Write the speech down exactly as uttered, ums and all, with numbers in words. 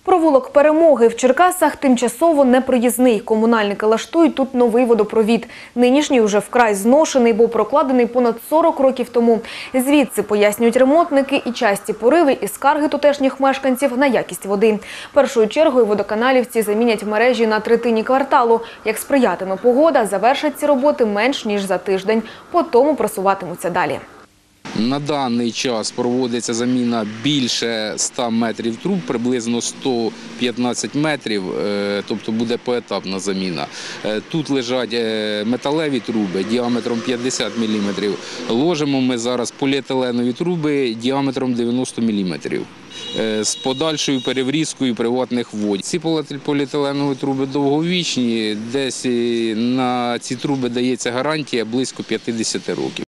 Провулок Перемоги в Черкасах тимчасово непроїзний. Комунальники лаштують тут новий водопровід. Нинішній уже вкрай зношений, бо прокладений понад сорок років тому. Звідси, пояснюють ремонтники, і часті пориви, і скарги тутешніх мешканців на якість води. Першою чергою водоканалівці замінять мережі на третині кварталу. Як сприятиме погода, завершать ці роботи менш ніж за тиждень. По тому просуватимуться далі. На даний час проводиться заміна більше ста метрів труб, приблизно сто п'ятнадцять метрів, тобто буде поетапна заміна. Тут лежать металеві труби діаметром п'ятдесят міліметрів. Ложимо ми зараз поліетиленові труби діаметром дев'яносто міліметрів з подальшою переврізкою приватних вод. Ці поліетиленові труби довговічні, десь на ці труби дається гарантія близько п'ятдесят років.